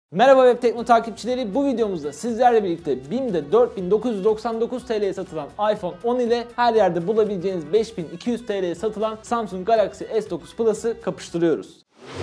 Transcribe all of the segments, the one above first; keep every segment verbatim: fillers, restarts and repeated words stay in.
Merhaba Web Tekno takipçileri, bu videomuzda sizlerle birlikte B İ M'de dört bin dokuz yüz doksan dokuz TL'ye satılan iPhone on ile her yerde bulabileceğiniz beş bin iki yüz TL'ye satılan Samsung Galaxy S dokuz Plus'ı kapıştırıyoruz.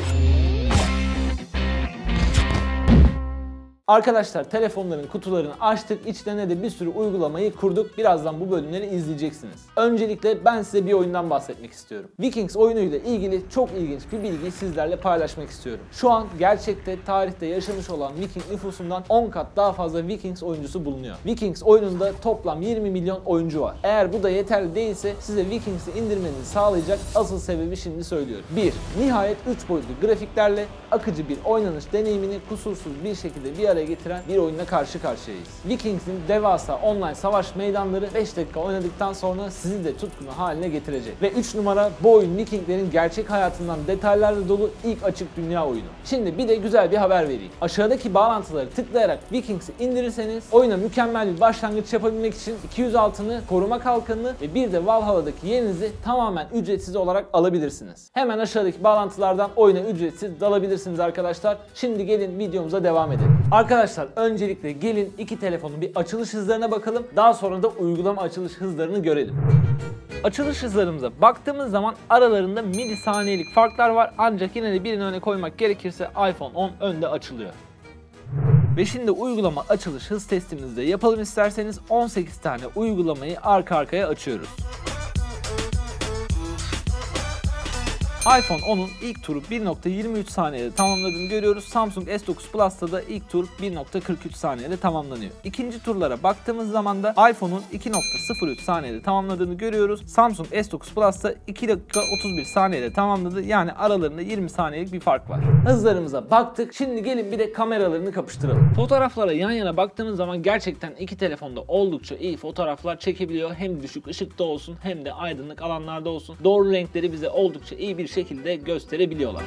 Arkadaşlar, telefonların kutularını açtık, içlerine de bir sürü uygulamayı kurduk. Birazdan bu bölümleri izleyeceksiniz. Öncelikle ben size bir oyundan bahsetmek istiyorum. Vikings oyunuyla ilgili çok ilginç bir bilgiyi sizlerle paylaşmak istiyorum. Şu an gerçekte, tarihte yaşamış olan Viking nüfusundan on kat daha fazla Vikings oyuncusu bulunuyor. Vikings oyununda toplam yirmi milyon oyuncu var. Eğer bu da yeterli değilse size Vikings'i indirmenizi sağlayacak asıl sebebi şimdi söylüyorum. bir Nihayet üç boyutlu grafiklerle akıcı bir oynanış deneyimini kusursuz bir şekilde bir araya getiren bir oyunla karşı karşıyayız. Vikings'in devasa online savaş meydanları beş dakika oynadıktan sonra sizi de tutkunu haline getirecek. Ve üç numara, bu oyun Vikinglerin gerçek hayatından detaylarla dolu ilk açık dünya oyunu. Şimdi bir de güzel bir haber vereyim. Aşağıdaki bağlantıları tıklayarak Vikings'i indirirseniz oyuna mükemmel bir başlangıç yapabilmek için iki yüz altını, koruma kalkanını ve bir de Valhalla'daki yerinizi tamamen ücretsiz olarak alabilirsiniz. Hemen aşağıdaki bağlantılardan oyuna ücretsiz dalabilirsiniz arkadaşlar. Şimdi gelin videomuza devam edelim. Arkadaşlar, öncelikle gelin iki telefonun bir açılış hızlarına bakalım. Daha sonra da uygulama açılış hızlarını görelim. Açılış hızlarımıza baktığımız zaman aralarında milisaniyelik farklar var. Ancak yine de birini öne koymak gerekirse iPhone on önde açılıyor. Ve şimdi uygulama açılış hız testimizi de yapalım isterseniz. on sekiz tane uygulamayı arka arkaya açıyoruz. iPhone on'un ilk turu bir nokta yirmi üç saniyede tamamladığını görüyoruz. Samsung S dokuz Plus'ta da ilk tur bir nokta kırk üç saniyede tamamlanıyor. İkinci turlara baktığımız zaman da iPhone'un iki nokta sıfır üç saniyede tamamladığını görüyoruz. Samsung S dokuz Plus'ta iki dakika otuz bir saniyede tamamladı. Yani aralarında yirmi saniyelik bir fark var. Hızlarımıza baktık. Şimdi gelin bir de kameralarını kapıştıralım. Fotoğraflara yan yana baktığımız zaman gerçekten iki telefonda oldukça iyi fotoğraflar çekebiliyor. Hem düşük ışıkta olsun hem de aydınlık alanlarda olsun. Doğru renkleri bize oldukça iyi bir şekilde gösterebiliyorlar.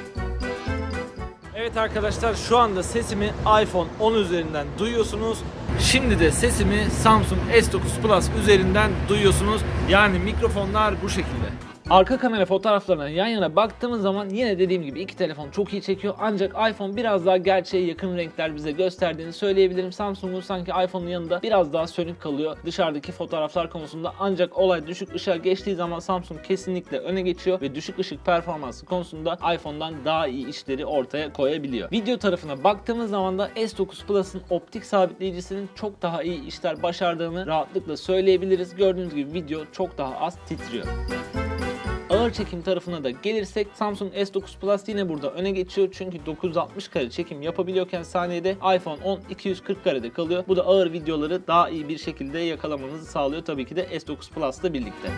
Evet arkadaşlar, şu anda sesimi iPhone on üzerinden duyuyorsunuz. Şimdi de sesimi Samsung S dokuz Plus üzerinden duyuyorsunuz. Yani mikrofonlar bu şekilde. Arka kamera fotoğraflarına yan yana baktığımız zaman yine dediğim gibi iki telefon çok iyi çekiyor. Ancak iPhone biraz daha gerçeğe yakın renkler bize gösterdiğini söyleyebilirim. Samsung'un sanki iPhone'un yanında biraz daha sönük kalıyor dışarıdaki fotoğraflar konusunda. Ancak olay düşük ışığa geçtiği zaman Samsung kesinlikle öne geçiyor ve düşük ışık performansı konusunda iPhone'dan daha iyi işleri ortaya koyabiliyor. Video tarafına baktığımız zaman da S dokuz Plus'ın optik sabitleyicisinin çok daha iyi işler başardığını rahatlıkla söyleyebiliriz. Gördüğünüz gibi video çok daha az titriyor. Ağır çekim tarafına da gelirsek Samsung S dokuz Plus yine burada öne geçiyor. Çünkü dokuz yüz altmış kare çekim yapabiliyorken saniyede iPhone on iki yüz kırk karede kalıyor. Bu da ağır videoları daha iyi bir şekilde yakalamanızı sağlıyor tabii ki de S dokuz Plus'la birlikte.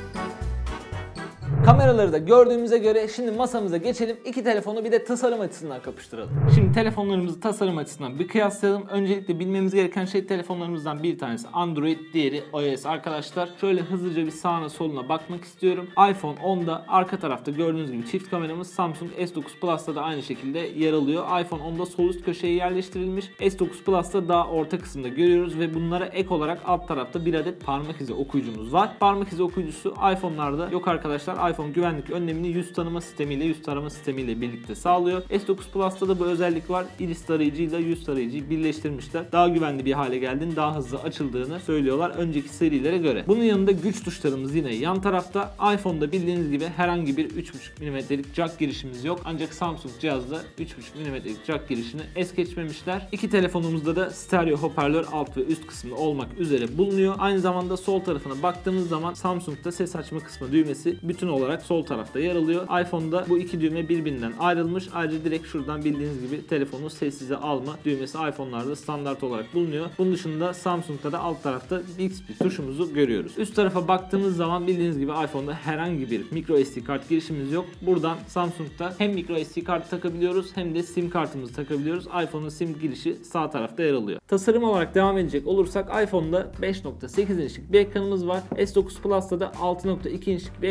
Kameraları da gördüğümüze göre şimdi masamıza geçelim. İki telefonu bir de tasarım açısından kapıştıralım. Şimdi telefonlarımızı tasarım açısından bir kıyaslayalım. Öncelikle bilmemiz gereken şey, telefonlarımızdan bir tanesi Android, diğeri iOS arkadaşlar. Şöyle hızlıca bir sağına soluna bakmak istiyorum. iPhone on'da arka tarafta gördüğünüz gibi çift kameramız, Samsung S dokuz Plus'ta da aynı şekilde yer alıyor. iPhone on'da sol üst köşeye yerleştirilmiş. S dokuz Plus'ta daha orta kısımda görüyoruz ve bunlara ek olarak alt tarafta bir adet parmak izi okuyucumuz var. Parmak izi okuyucusu iPhone'larda yok arkadaşlar. iPhone güvenlik önlemini yüz tanıma sistemiyle, yüz tarama sistemiyle birlikte sağlıyor. S dokuz Plus'ta da bu özellik var. Iris tarayıcıyla yüz tarayıcıyı birleştirmişler. Daha güvenli bir hale geldiğini, daha hızlı açıldığını söylüyorlar önceki serilere göre. Bunun yanında güç tuşlarımız yine yan tarafta. iPhone'da bildiğiniz gibi herhangi bir üç buçuk milimetrelik jack girişimiz yok. Ancak Samsung cihazda üç buçuk milimetrelik jack girişini es geçmemişler. İki telefonumuzda da stereo hoparlör alt ve üst kısmında olmak üzere bulunuyor. Aynı zamanda sol tarafına baktığımız zaman Samsung'da ses açma kısmı düğmesi bütün olarak sol tarafta yer alıyor. iPhone'da bu iki düğme birbirinden ayrılmış. Ayrıca direkt şuradan bildiğiniz gibi telefonu sessize alma düğmesi iPhone'larda standart olarak bulunuyor. Bunun dışında Samsung'da da alt tarafta Bixby tuşumuzu görüyoruz. Üst tarafa baktığımız zaman bildiğiniz gibi iPhone'da herhangi bir micro S D kart girişimiz yok. Buradan Samsung'da hem micro S D kartı takabiliyoruz hem de sim kartımızı takabiliyoruz. iPhone'un sim girişi sağ tarafta yer alıyor. Tasarım olarak devam edecek olursak iPhone'da beş nokta sekiz inçlik bir ekranımız var. S dokuz Plus'ta da altı nokta iki inçlik bir ekran var.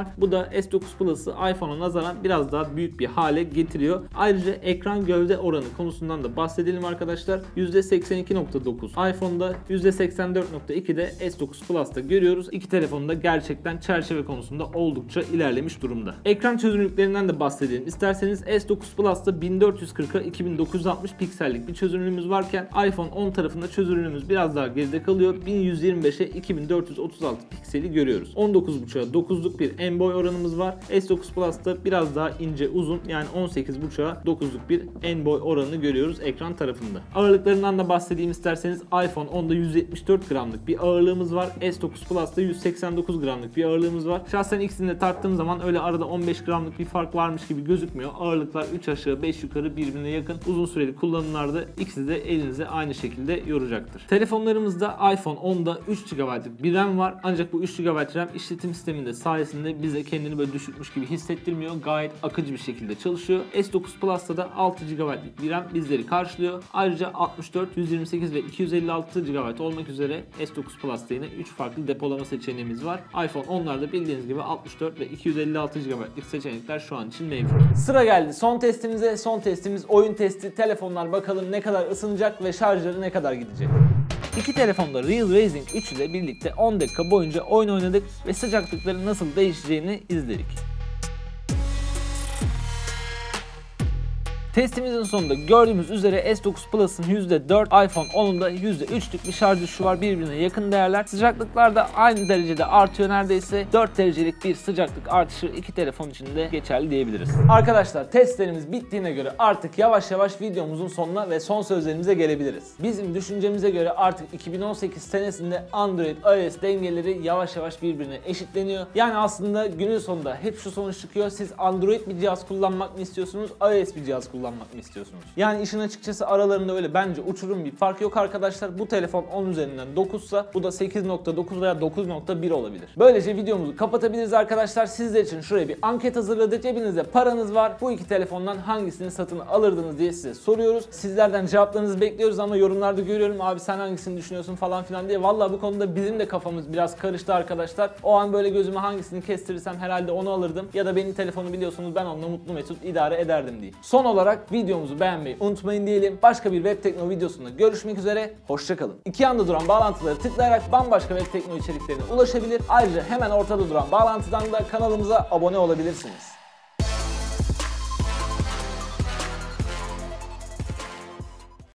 var. Bu da S dokuz Plus'ı iPhone'a nazaran biraz daha büyük bir hale getiriyor. Ayrıca ekran gövde oranı konusundan da bahsedelim arkadaşlar. yüzde seksen iki nokta dokuz iPhone'da, yüzde seksen dört nokta iki de S dokuz Plus'ta görüyoruz. İki telefonda gerçekten çerçeve konusunda oldukça ilerlemiş durumda. Ekran çözünürlüklerinden de bahsedelim. İsterseniz S dokuz Plus'ta bin dört yüz kırk'a iki bin dokuz yüz altmış piksellik bir çözünürlüğümüz varken iPhone on tarafında çözünürlüğümüz biraz daha geride kalıyor. bin yüz yirmi beş'e iki bin dört yüz otuz altı pikseli görüyoruz. on dokuz buçuk'a dokuzluk bir en boy oranımız var. S dokuz Plus'ta biraz daha ince uzun, yani on sekiz buçuk'a dokuzluk bir en boy oranını görüyoruz ekran tarafında. Ağırlıklarından da bahsedeyim isterseniz. iPhone onda yüz yetmiş dört gramlık bir ağırlığımız var. S dokuz Plus'ta yüz seksen dokuz gramlık bir ağırlığımız var. Şahsen ikisini de tarttığım zaman öyle arada on beş gramlık bir fark varmış gibi gözükmüyor. Ağırlıklar üç aşağı beş yukarı birbirine yakın. Uzun süreli kullanımlarda ikisi de elinize aynı şekilde yoracaktır. Telefonlarımızda iPhone onda üç gigabaytlık bir RAM var. Ancak bu üç gigabayt RAM işletim sisteminde sayesinde bize kendini böyle düşükmüş gibi hissettirmiyor. Gayet akıcı bir şekilde çalışıyor. S dokuz Plus'ta da altı gigabaytlık bir RAM bizleri karşılıyor. Ayrıca altmış dört, yüz yirmi sekiz ve iki yüz elli altı gigabayt olmak üzere S dokuz Plus'ta yine üç farklı depolama seçeneğimiz var. iPhone onlarda bildiğiniz gibi altmış dört ve iki yüz elli altı gigabaytlık seçenekler şu an için mevcut. Sıra geldi son testimize. Son testimiz oyun testi. Telefonlar bakalım ne kadar ısınacak ve şarjları ne kadar gidecek. İki telefonda Real Racing üç ile birlikte on dakika boyunca oyun oynadık ve sıcaklıkların nasıl değişeceğini izledik. Testimizin sonunda gördüğümüz üzere S dokuz Plus'ın yüzde dört, iPhone onun da yüzde üç'lük bir şarj düşüşü var. Birbirine yakın değerler. Sıcaklıklar da aynı derecede artıyor neredeyse. dört derecelik bir sıcaklık artışı iki telefon için de geçerli diyebiliriz. Arkadaşlar testlerimiz bittiğine göre artık yavaş yavaş videomuzun sonuna ve son sözlerimize gelebiliriz. Bizim düşüncemize göre artık iki bin on sekiz senesinde Android iOS dengeleri yavaş yavaş birbirine eşitleniyor. Yani aslında günün sonunda hep şu sonuç çıkıyor. Siz Android bir cihaz kullanmak mı istiyorsunuz, iOS bir cihaz kullanmak kullanmak mı istiyorsunuz? Yani işin açıkçası aralarında öyle bence uçurum bir fark yok arkadaşlar. Bu telefon on üzerinden dokuzsa bu da sekiz nokta dokuz veya dokuz nokta bir olabilir. Böylece videomuzu kapatabiliriz arkadaşlar. Sizler için şuraya bir anket hazırladık. Cebinizde paranız var. Bu iki telefondan hangisini satın alırdınız diye size soruyoruz. Sizlerden cevaplarınızı bekliyoruz ama yorumlarda görüyorum abi sen hangisini düşünüyorsun falan filan diye. Vallahi bu konuda bizim de kafamız biraz karıştı arkadaşlar. O an böyle gözüme hangisini kestirirsem herhalde onu alırdım. Ya da benim telefonu biliyorsunuz ben onunla mutlu mesut idare ederdim diye. Son olarak videomuzu beğenmeyi unutmayın diyelim. Başka bir web tekno videosunda görüşmek üzere. Hoşçakalın. İki yanda duran bağlantıları tıklayarak bambaşka web tekno içeriklerine ulaşabilir. Ayrıca hemen ortada duran bağlantıdan da kanalımıza abone olabilirsiniz.